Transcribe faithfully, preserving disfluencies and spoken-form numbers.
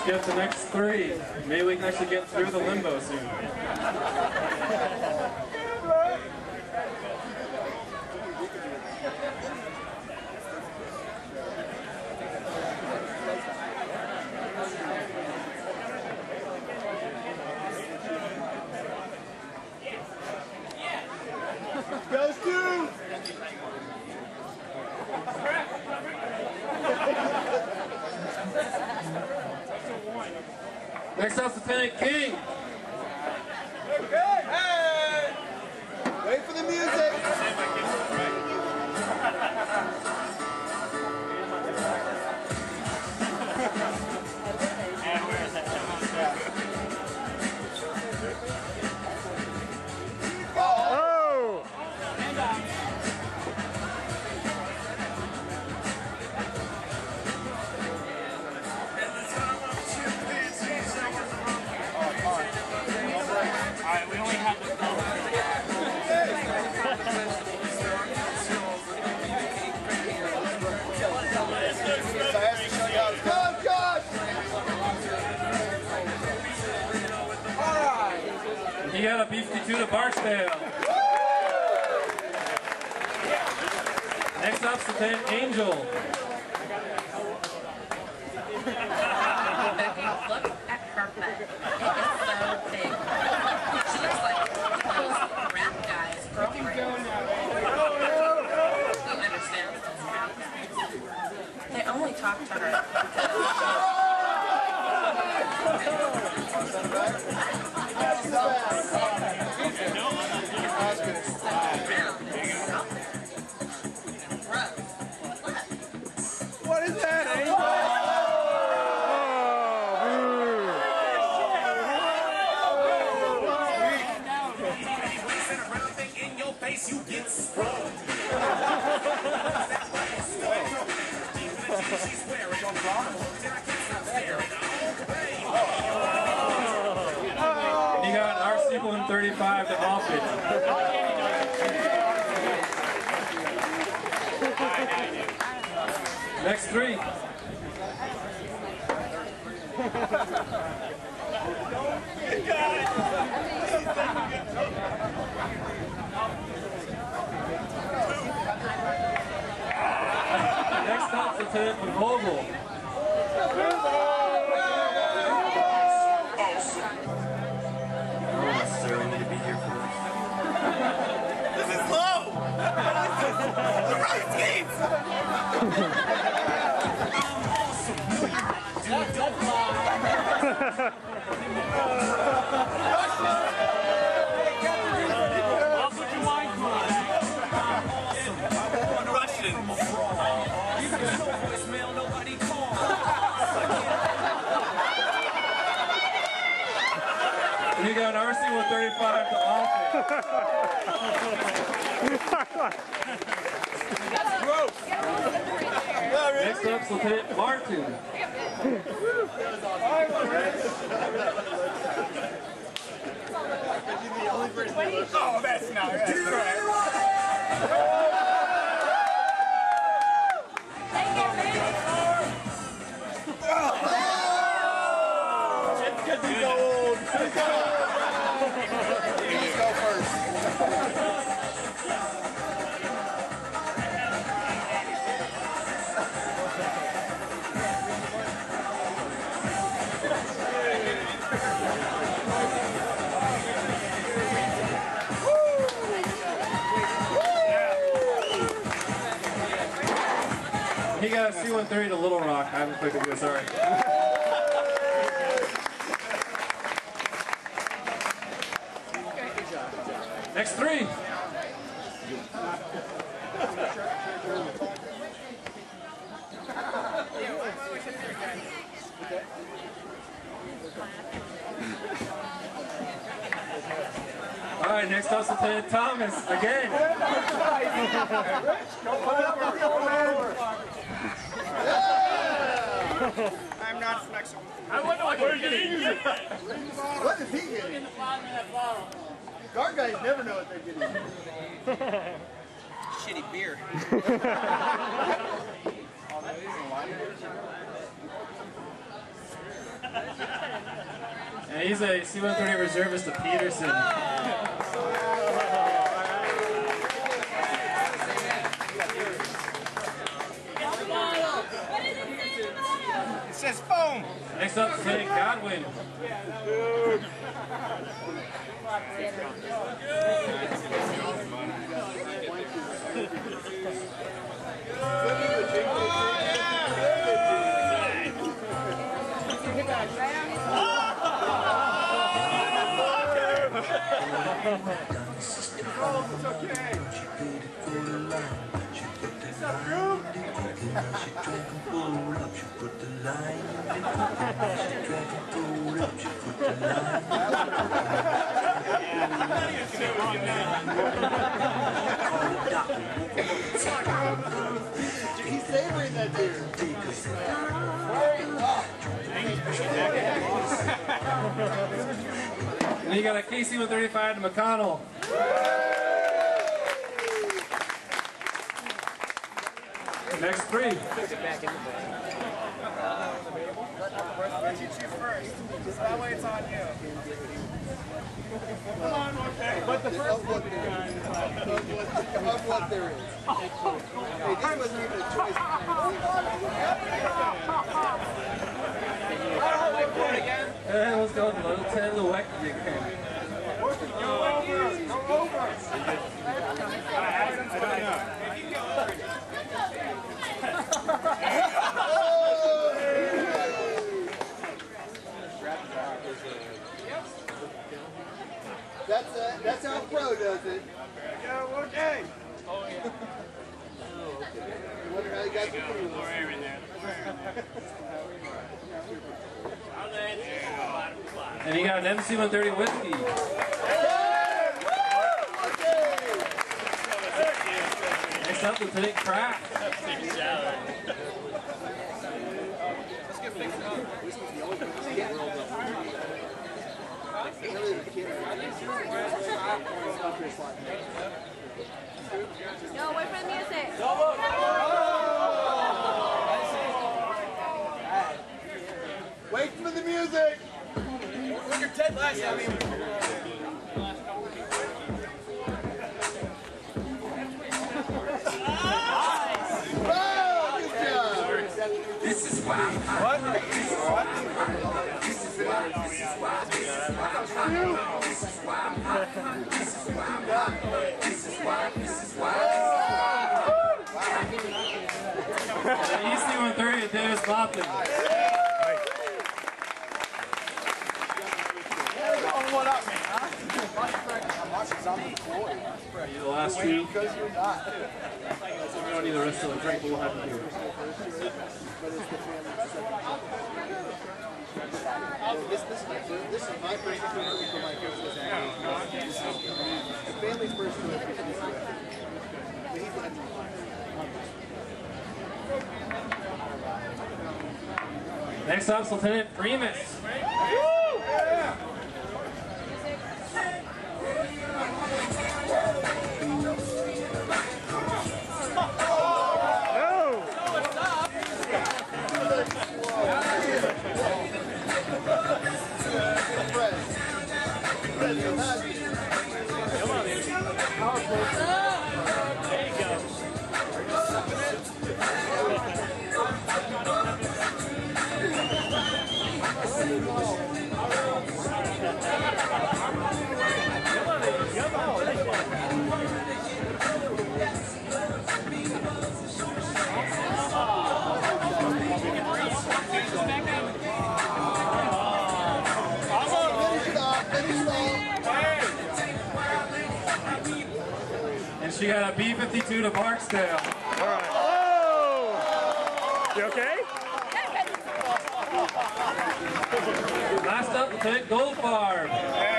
get the next three. Maybe we can actually get through the limbo soon. Go Stu! Next up's Lieutenant King. Okay. Hey! Wait for the music. Alright, we only have the Come, Josh! Alright! He got a beefy tuna Barksdale. Next up's Lieutenant Angel. Look at her butt. It is so big. She looks like those rap guys' girlfriend. Who understands those rap guys? They only talk to her What is that, Angel? You get sprung. You got R C one thirty-five to off it. Next three. Next up, Lieutenant Vogel. This is low! The right skates! I'll put your wine cooler back. Russian. And you got R C one thirty-five to off it. Next up's Lieutenant Martin. Oh, that's not right. It's good to go old. Please go first. He got a C one thirty to Little Rock. I haven't quickly go, sorry. Next three. All right, next up's Lieutenant Thomas again. I'm not flexible. I wonder what you're getting. What is he getting? In the bottom of that bottle. Guard guys never know what they're getting. Shitty beer. And he's a C one thirty reservist of Peterson. It says foam. Next up, Lieutenant Godwin. He's savoring that dude. And you got a K C one thirty-five to McConnell. Next three. Let you choose first. So that way it's on you. Come on, okay. But the first one there is. Of what there is. Hey, this wasn't even a choice. And let's go with Lieutenant Lewick again. Go over. Go over. That's uh, that's how pro does it. Yeah, okay. Oh yeah. I wonder how you guys are doing this. And you got an M C one thirty whiskey. Next up, Lieutenant Kraft. No, wait for the music. Wait for the music. Look at Ted last time. Oh, good job. This is why. What? This is why. This is why. This is why. This is why. This is why. This is why. This is why. This is why. And E C one thirty at Dennis Lofton. What up, man? Huh? I'm watching zombie floor. The last two. Because you're not. We don't need the rest of the drink, but we'll have to do it. This, this, is my first, this is my first experience for my first visit. The family's first visit. But he's the Next up, Lieutenant Primus. And she got a B fifty-two to Barksdale. All right. Oh! You okay? Last up, Lieutenant Goldfarb.